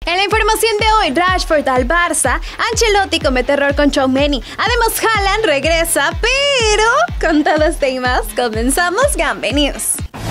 En la información de hoy, Rashford al Barça, Ancelotti comete error con Tchouaméni. Además, Haaland regresa, pero con todo esto y más, comenzamos Gambe News.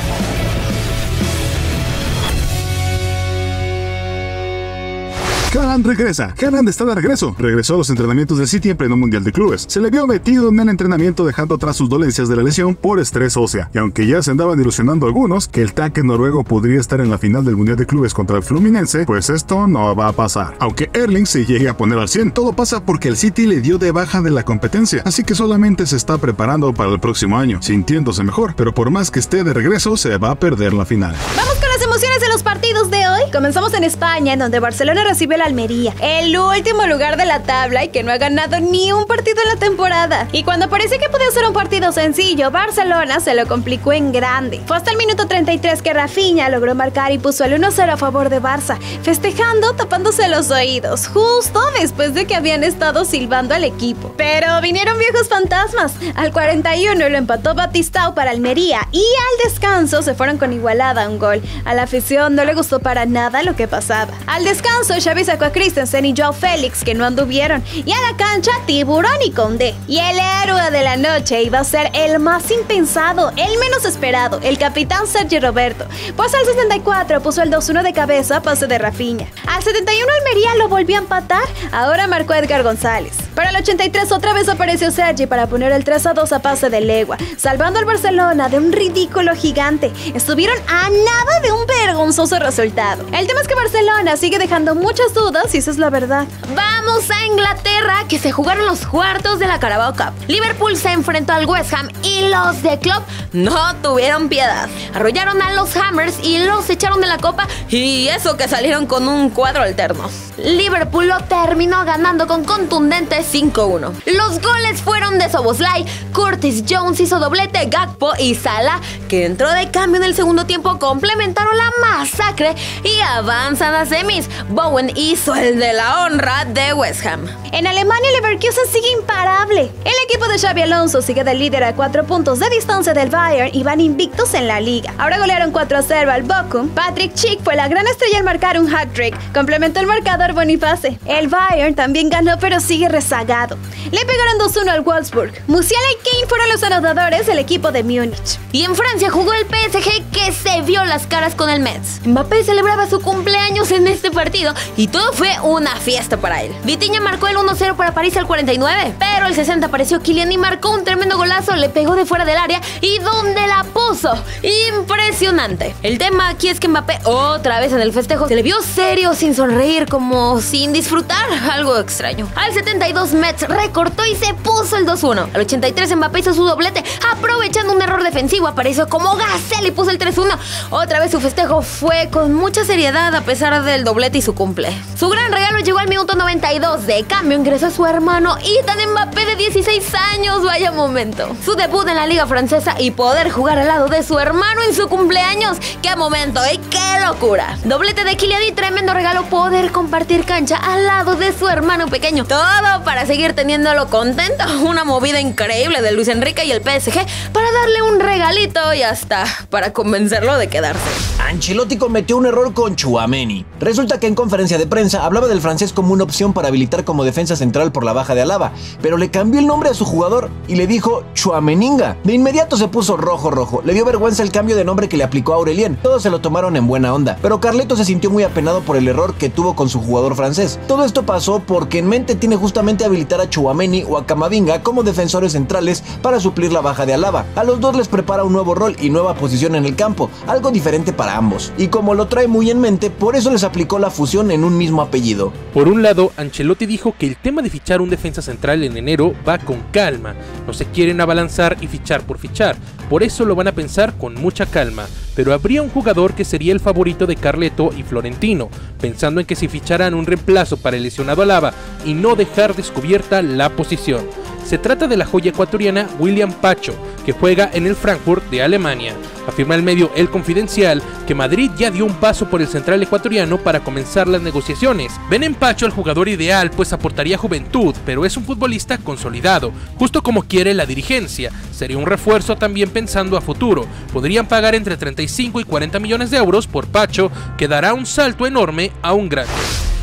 Haaland regresa. Haaland está de regreso. Regresó a los entrenamientos del City en pleno Mundial de Clubes. Se le vio metido en el entrenamiento dejando atrás sus dolencias de la lesión por estrés ósea. Y aunque ya se andaban ilusionando algunos que el taque noruego podría estar en la final del Mundial de Clubes contra el Fluminense, pues esto no va a pasar. Aunque Erling se llegue a poner al 100, todo pasa porque el City le dio de baja de la competencia, así que solamente se está preparando para el próximo año, sintiéndose mejor, pero por más que esté de regreso, se va a perder la final. Vamos con las emociones de los partidos de hoy. Comenzamos en España, en donde Barcelona recibe la Almería, el último lugar de la tabla y que no ha ganado ni un partido en la temporada. Y cuando parecía que podía ser un partido sencillo, Barcelona se lo complicó en grande. Fue hasta el minuto 33 que Rafinha logró marcar y puso el 1-0 a favor de Barça, festejando tapándose los oídos, justo después de que habían estado silbando al equipo. Pero vinieron viejos fantasmas. Al 41 lo empató Batistao para Almería y al descanso se fueron con igualada a un gol. A la afición no le gustó para nada lo que pasaba. Al descanso, Xavi sacó a Christensen y Joao Félix, que no anduvieron, y a la cancha Tiburón y Condé. Y el héroe de la noche iba a ser el más impensado, el menos esperado, el capitán Sergi Roberto, pues al 64 puso el 2-1 de cabeza a pase de Rafinha. Al 71 Almería lo volvió a empatar, ahora marcó Edgar González. Para el 83 otra vez apareció Sergi para poner el 3-2 a pase de Legua, salvando al Barcelona de un ridículo gigante. Estuvieron a nada de un vergonzoso resultado. El tema es que Barcelona sigue dejando muchas dudas y esa es la verdad. Vamos a Inglaterra, que se jugaron los cuartos de la Carabao Cup. Liverpool se enfrentó al West Ham y los de Klopp no tuvieron piedad. Arrollaron a los Hammers y los echaron de la copa, y eso que salieron con un cuadro alterno. Liverpool lo terminó ganando con contundente 5-1. Los goles fueron de Szoboszlai, Curtis Jones hizo doblete, Gakpo y Salah, que entró de cambio en el segundo tiempo, complementaron la masacre y avanzan a semis. Bowen hizo el de la honra de West Ham. En Alemania, Leverkusen sigue imparable. El equipo de Xabi Alonso sigue de líder a 4 puntos de distancia del Bayern y van invictos en la liga. Ahora golearon 4-0 al Bochum. Patrick Schick fue la gran estrella al marcar un hat-trick. Complementó el marcador Boniface. El Bayern también ganó, pero sigue rezagado. Le pegaron 2-1 al Wolfsburg. Musiala y Kane fueron los anotadores del equipo de Múnich. Y en Francia jugó el PSG, que se vio las caras con el Metz. Mbappé celebraba su cumpleaños en este partido y todo fue una fiesta para él. Vitinha marcó el 1-0 para París al 49, pero el 60 apareció Kylian y marcó un tremendo golazo, le pegó de fuera del área y donde la puso. Impresionante. El tema aquí es que Mbappé otra vez en el festejo se le vio serio, sin sonreír, como sin disfrutar, algo extraño. Al 72 Metz recortó y se puso el 2-1. Al 83 Mbappé hizo su doblete, aprovechando un error defensivo, apareció como gacela y puso el 3-1. Otra vez su festejo fue con mucha seriedad a pesar del doblete y su cumple. Su gran regalo llegó al minuto 92, de cambio ingresó su hermano Ethan Mbappé de 16 años, vaya momento. Su debut en la liga francesa y poder jugar al lado de su hermano en su cumpleaños, qué momento y qué locura. Doblete de Kylian y tremendo regalo poder compartir cancha al lado de su hermano pequeño. Todo para seguir teniéndolo contento, una movida increíble de Luis Enrique y el PSG para darle un regalito y hasta para convencerlo de quedarse. Ancelotti cometió un error con Tchouaméni. Resulta que en conferencia de prensa hablaba del francés como una opción para habilitar como defensa central por la baja de Alaba, pero le cambió el nombre a su jugador y le dijo Tchouaméninga. De inmediato se puso rojo. Le dio vergüenza el cambio de nombre que le aplicó a Aurelien. Todos se lo tomaron en buena onda, pero Carleto se sintió muy apenado por el error que tuvo con su jugador francés. Todo esto pasó porque en mente tiene justamente habilitar a Tchouaméni o a Camavinga como defensores centrales para suplir la baja de Alaba. A los dos les prepara un nuevo rol y nueva posición en el campo, algo diferente para ambos. Y como lo trae muy en mente, por eso les aplicó la fusión en un mismo apellido. Por un lado, Ancelotti dijo que el tema de fichar un defensa central en enero va con calma. No se quieren abalanzar y fichar por fichar, por eso lo van a pensar con mucha calma. Pero habría un jugador que sería el favorito de Carleto y Florentino, pensando en que si ficharan un reemplazo para el lesionado Alaba y no dejar descubierta la posición. Se trata de la joya ecuatoriana William Pacho, que juega en el Frankfurt de Alemania. Afirma el medio El Confidencial que Madrid ya dio un paso por el central ecuatoriano para comenzar las negociaciones. Ven en Pacho al jugador ideal, pues aportaría juventud, pero es un futbolista consolidado, justo como quiere la dirigencia. Sería un refuerzo también pensando a futuro. Podrían pagar entre 35 y 40 millones de euros por Pacho, que dará un salto enorme a un grande.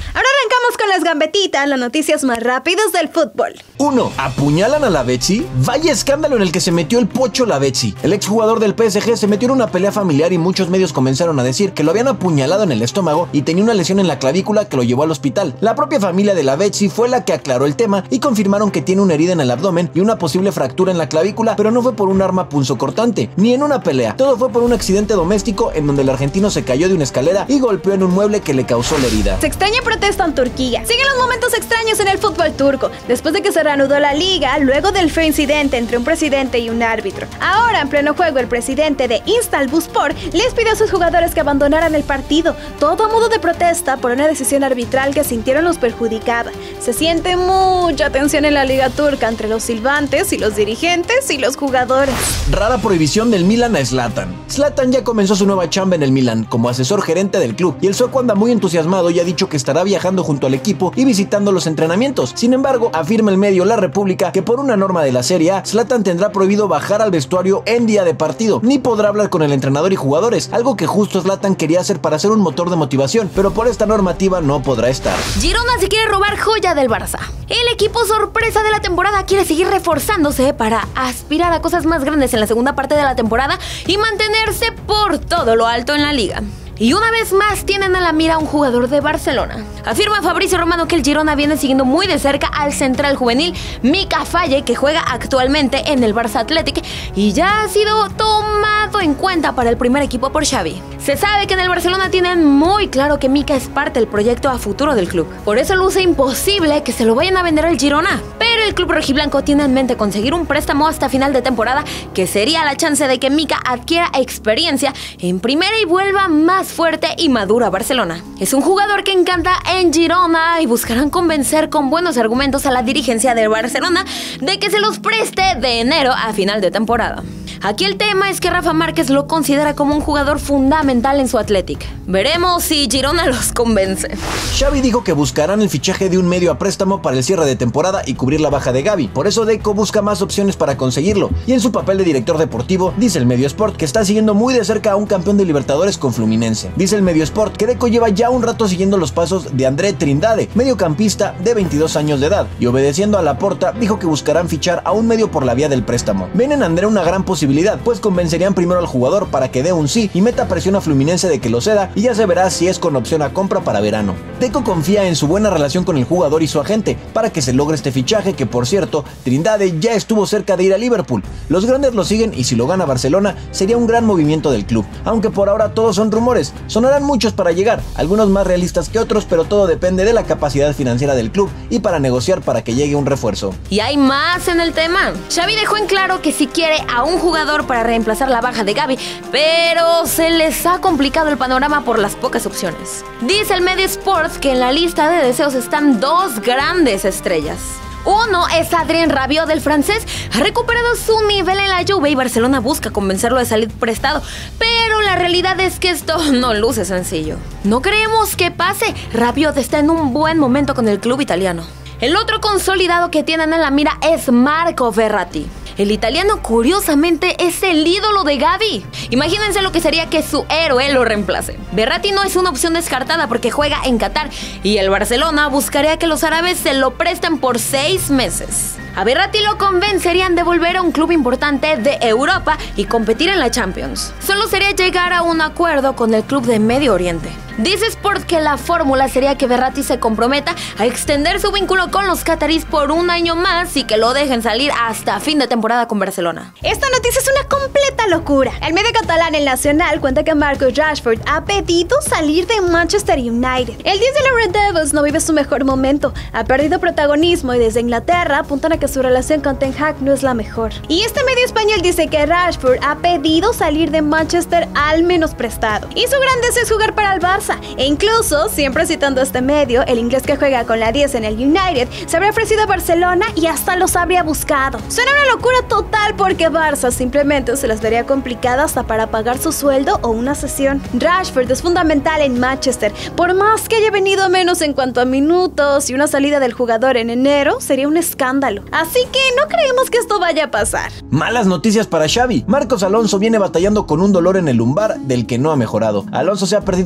les gambetitan las noticias más rápidas del fútbol. 1. ¿Apuñalan a Lavezzi? Vaya escándalo en el que se metió el Pocho Lavezzi. El exjugador del PSG se metió en una pelea familiar y muchos medios comenzaron a decir que lo habían apuñalado en el estómago y tenía una lesión en la clavícula que lo llevó al hospital. La propia familia de Lavezzi fue la que aclaró el tema y confirmaron que tiene una herida en el abdomen y una posible fractura en la clavícula, pero no fue por un arma punzocortante, ni en una pelea. Todo fue por un accidente doméstico en donde el argentino se cayó de una escalera y golpeó en un mueble que le causó la herida. Se extraña protesta en Turquía. Siguen los momentos extraños en el fútbol turco, después de que se reanudó la liga, luego del feo incidente entre un presidente y un árbitro. Ahora, en pleno juego, el presidente de Istanbulspor les pidió a sus jugadores que abandonaran el partido, todo a modo de protesta por una decisión arbitral que sintieron los perjudicaba. Se siente mucha tensión en la liga turca entre los silbantes y los dirigentes y los jugadores. Rara prohibición del Milan a Zlatan. Zlatan ya comenzó su nueva chamba en el Milan como asesor gerente del club y el sueco anda muy entusiasmado y ha dicho que estará viajando junto al equipo y visitando los entrenamientos. Sin embargo, afirma el medio La República que por una norma de la Serie A, Zlatan tendrá prohibido bajar al vestuario en día de partido, ni podrá hablar con el entrenador y jugadores, algo que justo Zlatan quería hacer para ser un motor de motivación, pero por esta normativa no podrá estar. Girona se quiere robar joya del Barça. El equipo sorpresa de la temporada quiere seguir reforzándose para aspirar a cosas más grandes en la segunda parte de la temporada y mantenerse por todo lo alto en la liga. Y una vez más tienen a la mira a un jugador de Barcelona. Afirma Fabrizio Romano que el Girona viene siguiendo muy de cerca al central juvenil Mika Faye, que juega actualmente en el Barça Athletic y ya ha sido tomado en cuenta para el primer equipo por Xavi. Se sabe que en el Barcelona tienen muy claro que Mika es parte del proyecto a futuro del club. Por eso luce imposible que se lo vayan a vender al Girona. Pero el club rojiblanco tiene en mente conseguir un préstamo hasta final de temporada, que sería la chance de que Mika adquiera experiencia en primera y vuelva más fuerte y maduro a Barcelona. Es un jugador que encanta en Girona y buscarán convencer con buenos argumentos a la dirigencia de Barcelona de que se los preste de enero a final de temporada. Aquí el tema es que Rafa Márquez lo considera como un jugador fundamental en su Athletic. Veremos si Girona los convence. Xavi dijo que buscarán el fichaje de un medio a préstamo para el cierre de temporada y cubrir la baja de Gavi. Por eso Deco busca más opciones para conseguirlo. Y en su papel de director deportivo, dice el medio Sport que está siguiendo muy de cerca a un campeón de Libertadores con Fluminense. Dice el medio Sport que Deco lleva ya un rato siguiendo los pasos de André Trindade, mediocampista de 22 años de edad. Y obedeciendo a Laporta, dijo que buscarán fichar a un medio por la vía del préstamo. Ven en André una gran posibilidad, pues convencerían primero al jugador para que dé un sí y meta presión a Fluminense de que lo ceda, y ya se verá si es con opción a compra para verano. Deco confía en su buena relación con el jugador y su agente para que se logre este fichaje, que por cierto, Trindade ya estuvo cerca de ir a Liverpool. Los grandes lo siguen y si lo gana Barcelona sería un gran movimiento del club, aunque por ahora todos son rumores. Sonarán muchos para llegar, algunos más realistas que otros, pero todo depende de la capacidad financiera del club y para negociar para que llegue un refuerzo. Y hay más en el tema. Xavi dejó en claro que si quiere a un jugador para reemplazar la baja de Gavi, pero se les ha complicado el panorama por las pocas opciones. Dice el medio Sports que en la lista de deseos están dos grandes estrellas. Uno es Adrien Rabiot, del francés. Ha recuperado su nivel en la Juve y Barcelona busca convencerlo de salir prestado, pero la realidad es que esto no luce sencillo. No creemos que pase. Rabiot está en un buen momento con el club italiano. El otro consolidado que tienen en la mira es Marco Verratti. El italiano, curiosamente, es el ídolo de Gavi. Imagínense lo que sería que su héroe lo reemplace. Verratti no es una opción descartada porque juega en Qatar y el Barcelona buscaría que los árabes se lo presten por 6 meses. A Verratti lo convencerían de volver a un club importante de Europa y competir en la Champions. Solo sería llegar a un acuerdo con el club de Medio Oriente. Dice Sport que la fórmula sería que Verratti se comprometa a extender su vínculo con los catarís por un año más y que lo dejen salir hasta fin de temporada con Barcelona. Esta noticia es una completa locura. El medio catalán El Nacional cuenta que Marcus Rashford ha pedido salir de Manchester United. El 10 de los Red Devils no vive su mejor momento, ha perdido protagonismo y desde Inglaterra apuntan a que su relación con Ten Hag no es la mejor. Y este medio español dice que Rashford ha pedido salir de Manchester al menos prestado. Y su gran deseo es jugar para el Barça. E incluso, siempre citando a este medio, el inglés que juega con la 10 en el United se habría ofrecido a Barcelona y hasta los habría buscado. Suena una locura total porque Barça simplemente se las vería complicadas hasta para pagar su sueldo o una sesión. Rashford es fundamental en Manchester, por más que haya venido menos en cuanto a minutos, y una salida del jugador en enero sería un escándalo. Así que no creemos que esto vaya a pasar. Malas noticias para Xavi. Marcos Alonso viene batallando con un dolor en el lumbar del que no ha mejorado. Alonso se ha perdido 4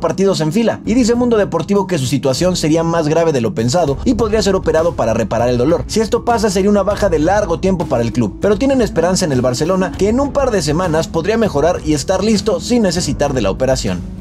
partidos en fila, y dice Mundo Deportivo que su situación sería más grave de lo pensado y podría ser operado para reparar el dolor. Si esto pasa, sería una baja de largo tiempo para el club, pero tienen esperanza en el Barcelona, que en un par de semanas podría mejorar y estar listo sin necesitar de la operación.